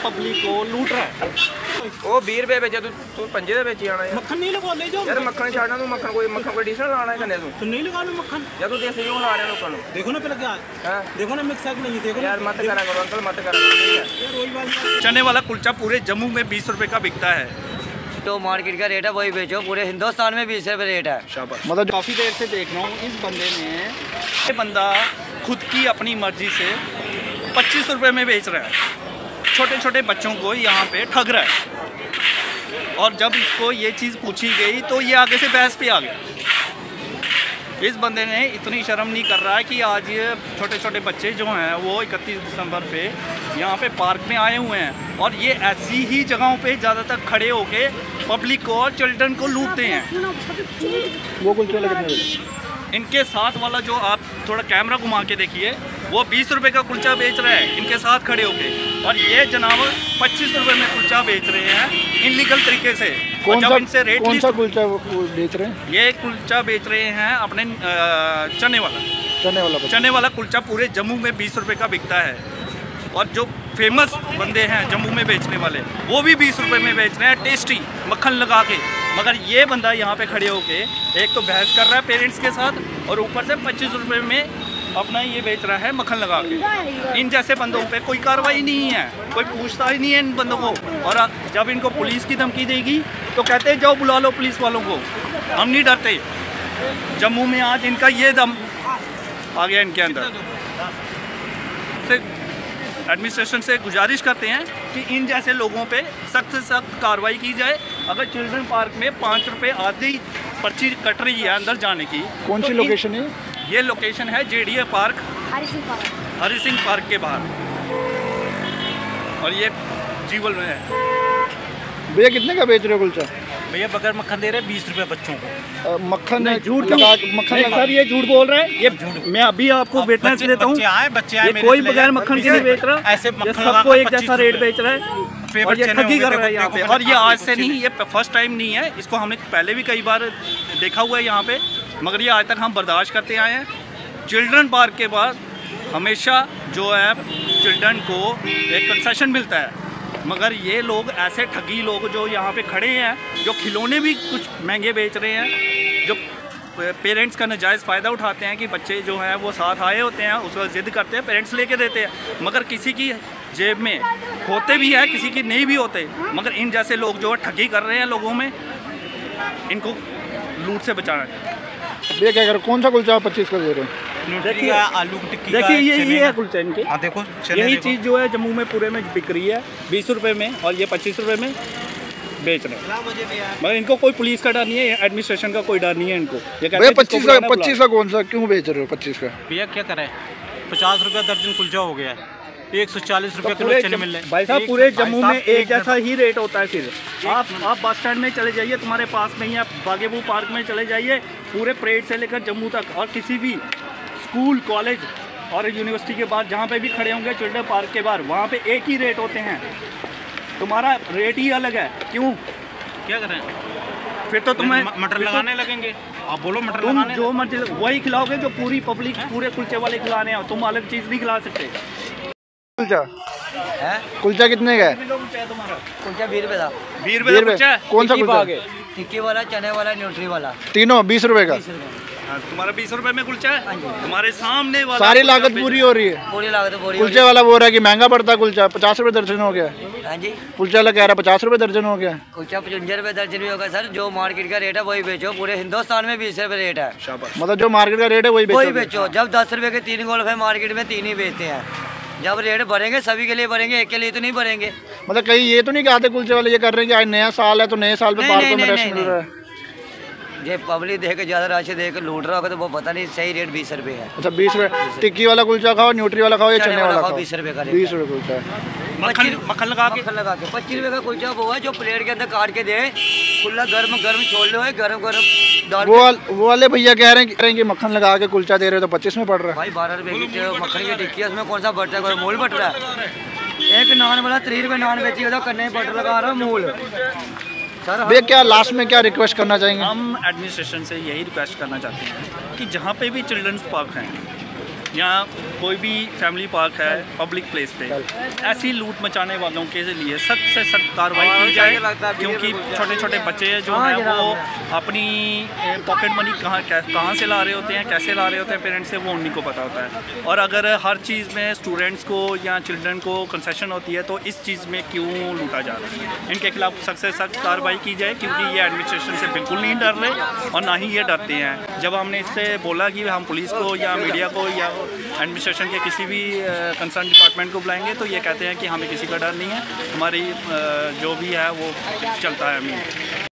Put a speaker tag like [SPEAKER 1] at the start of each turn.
[SPEAKER 1] Public को लूट रहा है।
[SPEAKER 2] वो 20 रुपए बेचे तू 5 दे बेची आना
[SPEAKER 1] मक्खन नहीं लगा ले जाओ
[SPEAKER 2] यार, मक्खन छाड़ना तू, मक्खन कोई डिश लाना है कने
[SPEAKER 1] तो नहीं लगाना मक्खन
[SPEAKER 2] या तू देसी क्यों ला रहे हो लोगों को?
[SPEAKER 1] देखो ना पहले क्या है, देखो ना मिक्स नहीं देखो
[SPEAKER 2] यार, मत करा करो अंकल, मत करा करो।
[SPEAKER 1] चने वाला कुलचा पूरे जम्मू में 20 रुपए का बिकता है।
[SPEAKER 3] तो मार्केट का रेट है वही बेचो, पूरे हिंदुस्तान में 20 रुपए रेट है।
[SPEAKER 1] शाबाश। मतलब काफ़ी देर से देख रहा हूँ इस बंदे ने, ये बंदा खुद की अपनी मर्जी से 25 रुपए में बेच रहा है, छोटे छोटे बच्चों को यहाँ पे ठग रहा है। और जब इसको ये चीज़ पूछी गई तो ये आगे से बहस पे आ गया। इस बंदे ने इतनी शर्म नहीं कर रहा है कि आज ये छोटे छोटे बच्चे जो हैं वो 31 दिसंबर पे यहाँ पे पार्क में आए हुए हैं और ये ऐसी ही जगहों पे ज़्यादातर खड़े होके पब्लिक को और चिल्ड्रन को लूटते हैं।
[SPEAKER 2] वो कुलचे लगे
[SPEAKER 1] इनके साथ वाला जो आप थोड़ा कैमरा घुमा के देखिए, वो 20 रुपए का कुलचा बेच रहा है इनके साथ खड़े होके, और ये जनाब 25 रुपए में कुलचा बेच रहे हैं इनलीगल तरीके से।
[SPEAKER 2] कौन सा
[SPEAKER 1] कुलचा
[SPEAKER 2] बेच रहे हैं?
[SPEAKER 1] ये कुलचा बेच रहे हैं अपने चने वाला कुलचा पूरे जम्मू में 20 रुपए का बिकता है। और जो फेमस बंदे हैं जम्मू में बेचने वाले, वो भी 20 रुपए में बेच रहे हैं टेस्टी मक्खन लगा के। मगर ये बंदा यहाँ पे खड़े होके एक तो बहस कर रहा है पेरेंट्स के साथ, और ऊपर से 25 रुपए में अपना ये बेच रहा है मक्खन लगा के। इन जैसे बंदों पे कोई कार्रवाई नहीं है, कोई पूछता ही नहीं है इन बंदों को। और जब इनको पुलिस की धमकी देगी तो कहते हैं जाओ बुला लो पुलिस वालों को, हम नहीं डरते। जम्मू में आज इनका ये दम आ गया इनके अंदर। एडमिनिस्ट्रेशन से गुजारिश करते हैं कि इन जैसे लोगों पे सख्त से सख्त कार्रवाई की जाए। अगर चिल्ड्रन पार्क में 5 रुपये आधी पर्ची कट रही है अंदर जाने की,
[SPEAKER 2] कौन सी लोकेशन है?
[SPEAKER 1] ये लोकेशन है JDA park, Hari Singh park के बाहर, और ये जीवल में है।
[SPEAKER 2] भैया कितने का बेच रहे हो कुलचा?
[SPEAKER 1] भैया बगैर मक्खन दे रहे हैं 20 रुपये बच्चों को।
[SPEAKER 2] मक्खन
[SPEAKER 1] झूठ
[SPEAKER 2] मक्खन
[SPEAKER 1] सर, ये झूठ बोल रहे हैं। ये मैं अभी आपको विटनेस देता हूँ, ये कोई बगैर मक्खन के नहीं बेच रहा, ये सबको एक जैसा रेट बेच रहा है और ये ठगी कर रहा है यहाँ पे। और ये आज से नहीं, ये फर्स्ट टाइम नहीं है, इसको हमने पहले भी कई बार देखा हुआ है यहाँ पे, मगर ये आज तक हम बर्दाश्त करते आए हैं। चिल्ड्रन पार्क के बाद हमेशा जो है चिल्ड्रन को एक कंसेशन मिलता है, मगर ये लोग ऐसे ठगी लोग जो यहाँ पे खड़े हैं, जो खिलौने भी कुछ महंगे बेच रहे हैं, जो पेरेंट्स का नाजायज़ फ़ायदा उठाते हैं कि बच्चे जो हैं वो साथ आए होते हैं, उस वक्त ज़िद करते हैं, पेरेंट्स लेके देते हैं, मगर किसी की जेब में होते भी हैं, किसी की नहीं भी होते। मगर इन जैसे लोग जो ठगी कर रहे हैं लोगों में, इनको लूट से बचाना है।
[SPEAKER 2] ये क्या कर, कौन सा कुलचा 25 का दे रहे हैं?
[SPEAKER 1] देखिए
[SPEAKER 4] आलू की टिक्की,
[SPEAKER 1] देखिए ये है कुलचा इनके।
[SPEAKER 4] हाँ देखो,
[SPEAKER 1] यही चीज़ जो है जम्मू में पूरे में बिक रही है 20 रुपए में, और ये 25 रुपए में बेच रहे हैं। मगर इनको कोई पुलिस का डर नहीं है, एडमिनिस्ट्रेशन का कोई डर नहीं है इनको। ये कहते हैं
[SPEAKER 2] 25 का कौन सा क्यों बेच रहे हो? 25 का
[SPEAKER 4] भैया क्या करें, 50 रुपये दर्जन कुलचा हो गया है, 140 रुपये किलो चने मिल रहे हैं।
[SPEAKER 1] भाई साहब पूरे जम्मू में एक जैसा ही रेट होता है। फिर आप बस स्टैंड में चले जाइए, तुम्हारे पास में ही, आप बागेबू पार्क में चले जाइए, पूरे परेड से लेकर जम्मू तक, और किसी भी स्कूल कॉलेज और यूनिवर्सिटी के बाद जहाँ पे भी खड़े होंगे चिल्ड्रन पार्क के बाहर, वहाँ पे एक ही रेट होते हैं। तुम्हारा रेट ही अलग है, क्यों?
[SPEAKER 4] क्या करें
[SPEAKER 1] फिर तो तुम्हें
[SPEAKER 4] मटर लगाने लगेंगे। आप बोलो मटर
[SPEAKER 1] तुम
[SPEAKER 4] लगाने,
[SPEAKER 1] जो मर्जी वही खिलाओगे जो पूरी पब्लिक पूरे कुलचे वाले खिलाने हैं, तुम अलग चीज़ नहीं खिला सकते।
[SPEAKER 2] कुलचा कितने का है?
[SPEAKER 3] कुलचा 20 रुपए था।
[SPEAKER 1] 20 रुपये कुलचा?
[SPEAKER 2] कौन सा कुलचा?
[SPEAKER 3] टिक्की वाला, चने वाला, न्यूट्री वाला,
[SPEAKER 2] तीनों 20 रुपए का।
[SPEAKER 1] तुम्हारा 20 रुपए में कुलचा है, तुम्हारे सामने वाला
[SPEAKER 2] सारी लागत पूरी हो रही है।
[SPEAKER 3] पूरी लागत पूरी।
[SPEAKER 2] कुलचे वाला बोल रहा है कि महंगा पड़ता है कुलचा, 50 रुपए दर्जन हो गया।
[SPEAKER 3] हाँ जी,
[SPEAKER 2] कुलचा वाला कह रहा है 50 रुपए दर्जन हो गया।
[SPEAKER 3] कुलचा 55 रुपए दर्जन भी होगा सर, जो मार्केट का रेट है वही बेचो, पूरे हिंदुस्तान में 20 रुपए रेट है।
[SPEAKER 2] मतलब जो मार्केट का रेट है वही
[SPEAKER 3] बेचो। जब 10 रुपए के 3 गोल्फ है मार्केट में, 3 ही बेचते हैं। जब रेट बढ़ेंगे सभी के लिए बढ़ेंगे, एक के लिए तो नहीं बढ़ेंगे।
[SPEAKER 2] मतलब कहीं ये तो नहीं कहते कुलचे वाले ये कर रहे हैं कि आज नया साल है तो नए साल पे पार्कों में रश मिल रहा है?
[SPEAKER 3] ये पब्लिक देख के ज़्यादा राशि देख के लूट रहा होगा तो वो पता नहीं, सही रेट 20 रुपये है।
[SPEAKER 2] अच्छा 20 रुपये। टिक्की वाला कुलचा खाओ, न्यूट्री वाला खाओ या चने वाला खाओ?
[SPEAKER 3] 20 रुपये का।
[SPEAKER 2] 20 रुपये कुलचा है।
[SPEAKER 1] मक्खन लगा के
[SPEAKER 3] 25 रुपये का कुलचा वो है जो प्लेट के अंदर काट के दे, खुला गर्म छोड़ लो, गरम डाल।
[SPEAKER 2] वो वाले भैया कह रहे हैं कि मक्खन लगा के कुलचा दे रहे हो तो 25 में पड़ रहा है।
[SPEAKER 3] भाई 12 रुपये की मक्खन की टिक्की है, उसमें कौन सा बट रहा है? मूल बट रहा है। एक नान वाला 30 रुपये नान बेची तो कन्ने बटर लगा रहा है मूल। सर
[SPEAKER 2] भैया क्या लास्ट में क्या रिक्वेस्ट करना चाहेंगे?
[SPEAKER 1] हम एडमिनिस्ट्रेशन से यही रिक्वेस्ट करना चाहते हैं कि जहाँ पे भी चिल्ड्रंस पार्क हैं यहाँ कोई भी फैमिली पार्क है पब्लिक प्लेस पे, ऐसी लूट मचाने वालों के लिए सख्त से सख्त कार्रवाई की जाए, क्योंकि छोटे छोटे बच्चे जो हैं वो अपनी पॉकेट मनी कहाँ से ला रहे होते हैं, कैसे ला रहे होते हैं पेरेंट्स से, वो उन्हीं को पता होता है। और अगर हर चीज़ में स्टूडेंट्स को या चिल्ड्रन को कंसेशन होती है तो इस चीज़ में क्यों लूटा जा रहा है। इनके खिलाफ सख्त से सख्त कार्रवाई की जाए, क्योंकि ये एडमिनिस्ट्रेशन से बिल्कुल नहीं डर रहे और ना ही ये डरते हैं। जब हमने इससे बोला कि हम पुलिस को या मीडिया को या एडमिनिस्ट्रेशन के किसी भी कंसर्न डिपार्टमेंट को बुलाएंगे, तो ये कहते हैं कि हमें किसी का डर नहीं है, हमारी जो भी है वो चलता है।